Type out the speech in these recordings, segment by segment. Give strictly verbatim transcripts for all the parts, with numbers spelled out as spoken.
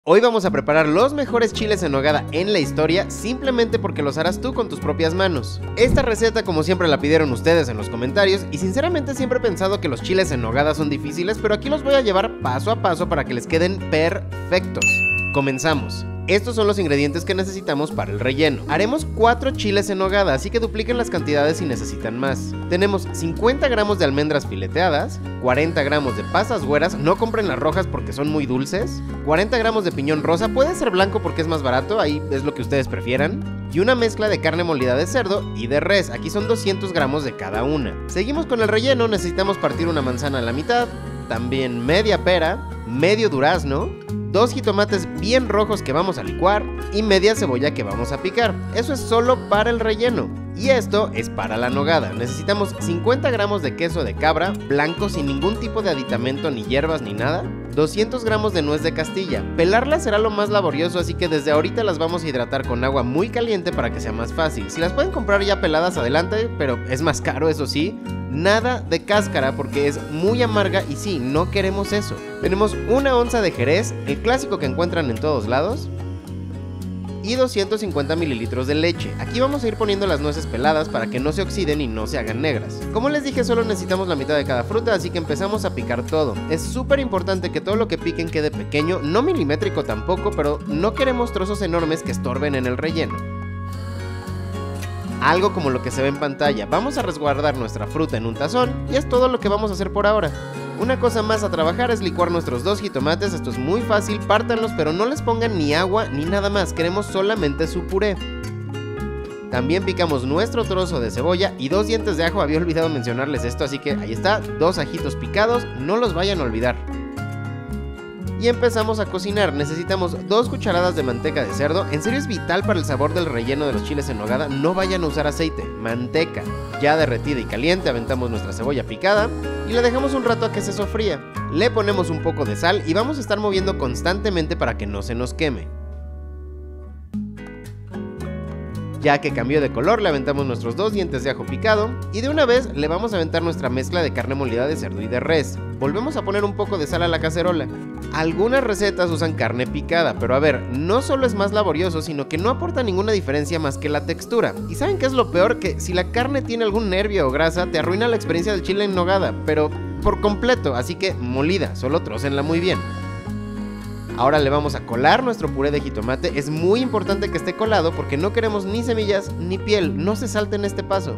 Hoy vamos a preparar los mejores chiles en nogada en la historia, simplemente porque los harás tú con tus propias manos. Esta receta, como siempre, la pidieron ustedes en los comentarios y sinceramente siempre he pensado que los chiles en nogada son difíciles, pero aquí los voy a llevar paso a paso para que les queden perfectos. Comenzamos. Estos son los ingredientes que necesitamos para el relleno. Haremos cuatro chiles en nogada, así que dupliquen las cantidades si necesitan más. Tenemos cincuenta gramos de almendras fileteadas, cuarenta gramos de pasas güeras, no compren las rojas porque son muy dulces, cuarenta gramos de piñón rosa, puede ser blanco porque es más barato, ahí es lo que ustedes prefieran, y una mezcla de carne molida de cerdo y de res, aquí son doscientos gramos de cada una. Seguimos con el relleno, necesitamos partir una manzana a la mitad, también media pera, medio durazno, dos jitomates bien rojos que vamos a licuar y media cebolla que vamos a picar. Eso es solo para el relleno. Y esto es para la nogada. Necesitamos cincuenta gramos de queso de cabra, blanco sin ningún tipo de aditamento ni hierbas ni nada, doscientos gramos de nuez de Castilla. Pelarlas será lo más laborioso, así que desde ahorita las vamos a hidratar con agua muy caliente para que sea más fácil. Si las pueden comprar ya peladas, adelante, pero es más caro, eso sí. Nada de cáscara porque es muy amarga y sí, no queremos eso. Tenemos una onza de jerez, el clásico que encuentran en todos lados, y doscientos cincuenta mililitros de leche. Aquí vamos a ir poniendo las nueces peladas para que no se oxiden y no se hagan negras. Como les dije, solo necesitamos la mitad de cada fruta, así que empezamos a picar todo. Es súper importante que todo lo que piquen quede pequeño, no milimétrico tampoco, pero no queremos trozos enormes que estorben en el relleno. Algo como lo que se ve en pantalla. Vamos a resguardar nuestra fruta en un tazón y es todo lo que vamos a hacer por ahora. Una cosa más a trabajar es licuar nuestros dos jitomates. Esto es muy fácil, pártanlos, pero no les pongan ni agua ni nada más, queremos solamente su puré. También picamos nuestro trozo de cebolla y dos dientes de ajo, había olvidado mencionarles esto, así que ahí está, dos ajitos picados, no los vayan a olvidar. Y empezamos a cocinar. Necesitamos dos cucharadas de manteca de cerdo. En serio es vital para el sabor del relleno de los chiles en nogada. No vayan a usar aceite, manteca. Ya derretida y caliente, aventamos nuestra cebolla picada y la dejamos un rato a que se sofría. Le ponemos un poco de sal y vamos a estar moviendo constantemente para que no se nos queme. Ya que cambió de color, le aventamos nuestros dos dientes de ajo picado y de una vez le vamos a aventar nuestra mezcla de carne molida de cerdo y de res. Volvemos a poner un poco de sal a la cacerola. Algunas recetas usan carne picada, pero a ver, no solo es más laborioso, sino que no aporta ninguna diferencia más que la textura. ¿Y saben qué es lo peor? Que si la carne tiene algún nervio o grasa, te arruina la experiencia del chile en nogada, pero por completo, así que molida, solo trócenla muy bien. Ahora le vamos a colar nuestro puré de jitomate. Es muy importante que esté colado porque no queremos ni semillas ni piel, no se salten este paso.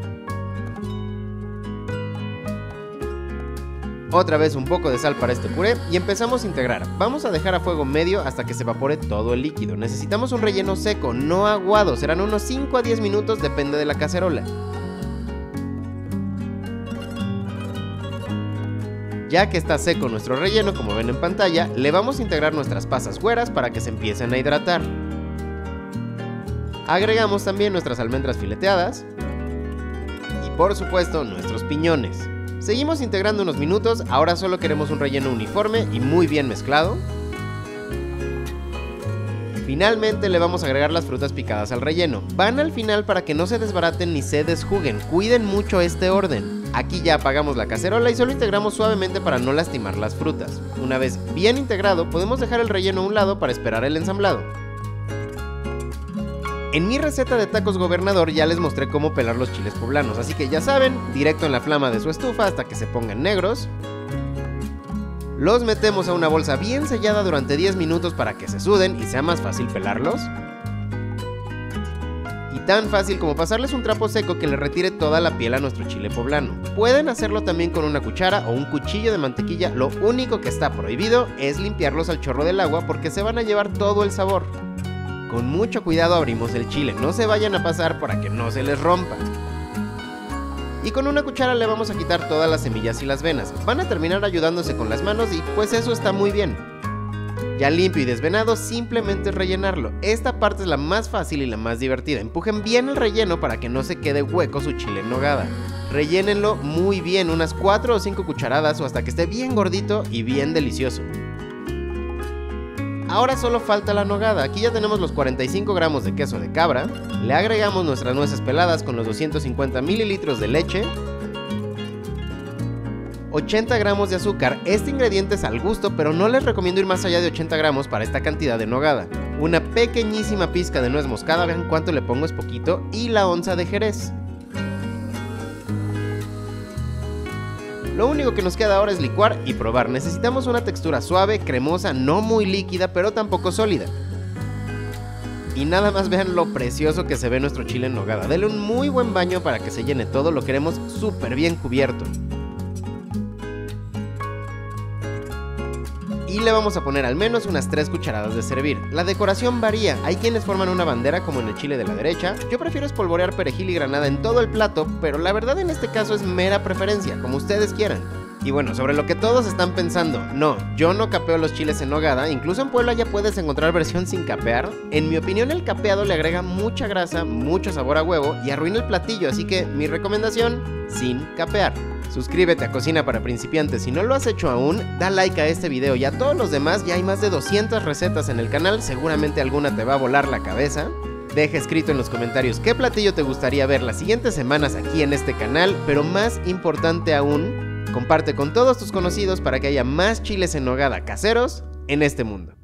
Otra vez un poco de sal para este puré y empezamos a integrar. Vamos a dejar a fuego medio hasta que se evapore todo el líquido. Necesitamos un relleno seco, no aguado, serán unos cinco a diez minutos, depende de la cacerola. Ya que está seco nuestro relleno, como ven en pantalla, le vamos a integrar nuestras pasas güeras para que se empiecen a hidratar. Agregamos también nuestras almendras fileteadas y por supuesto nuestros piñones. Seguimos integrando unos minutos, ahora solo queremos un relleno uniforme y muy bien mezclado. Finalmente le vamos a agregar las frutas picadas al relleno. Van al final para que no se desbaraten ni se desjuguen, cuiden mucho este orden. Aquí ya apagamos la cacerola y solo integramos suavemente para no lastimar las frutas. Una vez bien integrado, podemos dejar el relleno a un lado para esperar el ensamblado. En mi receta de tacos gobernador ya les mostré cómo pelar los chiles poblanos, así que ya saben, directo en la flama de su estufa hasta que se pongan negros. Los metemos a una bolsa bien sellada durante diez minutos para que se suden y sea más fácil pelarlos. Y tan fácil como pasarles un trapo seco que le retire toda la piel a nuestro chile poblano. Pueden hacerlo también con una cuchara o un cuchillo de mantequilla, lo único que está prohibido es limpiarlos al chorro del agua porque se van a llevar todo el sabor. Con mucho cuidado abrimos el chile, no se vayan a pasar para que no se les rompa. Y con una cuchara le vamos a quitar todas las semillas y las venas. Van a terminar ayudándose con las manos y pues eso está muy bien. Ya limpio y desvenado, simplemente es rellenarlo. Esta parte es la más fácil y la más divertida. Empujen bien el relleno para que no se quede hueco su chile en nogada. Rellénenlo muy bien, unas cuatro o cinco cucharadas o hasta que esté bien gordito y bien delicioso. Ahora solo falta la nogada. Aquí ya tenemos los cuarenta y cinco gramos de queso de cabra. Le agregamos nuestras nueces peladas con los doscientos cincuenta mililitros de leche. ochenta gramos de azúcar. Este ingrediente es al gusto, pero no les recomiendo ir más allá de ochenta gramos para esta cantidad de nogada. Una pequeñísima pizca de nuez moscada, vean cuánto le pongo, es poquito, y la onza de jerez. Lo único que nos queda ahora es licuar y probar. Necesitamos una textura suave, cremosa, no muy líquida, pero tampoco sólida. Y nada más vean lo precioso que se ve nuestro chile en nogada. Dele un muy buen baño para que se llene todo, lo queremos súper bien cubierto. Y le vamos a poner al menos unas tres cucharadas de servir. La decoración varía, hay quienes forman una bandera como en el chile de la derecha. Yo prefiero espolvorear perejil y granada en todo el plato, pero la verdad en este caso es mera preferencia, como ustedes quieran. Y bueno, sobre lo que todos están pensando, no, yo no capeo los chiles en nogada, incluso en Puebla ya puedes encontrar versión sin capear. En mi opinión el capeado le agrega mucha grasa, mucho sabor a huevo y arruina el platillo, así que mi recomendación, sin capear. Suscríbete a Cocina para Principiantes si no lo has hecho aún, da like a este video y a todos los demás, ya hay más de doscientas recetas en el canal, seguramente alguna te va a volar la cabeza. Deja escrito en los comentarios qué platillo te gustaría ver las siguientes semanas aquí en este canal, pero más importante aún, comparte con todos tus conocidos para que haya más chiles en nogada caseros en este mundo.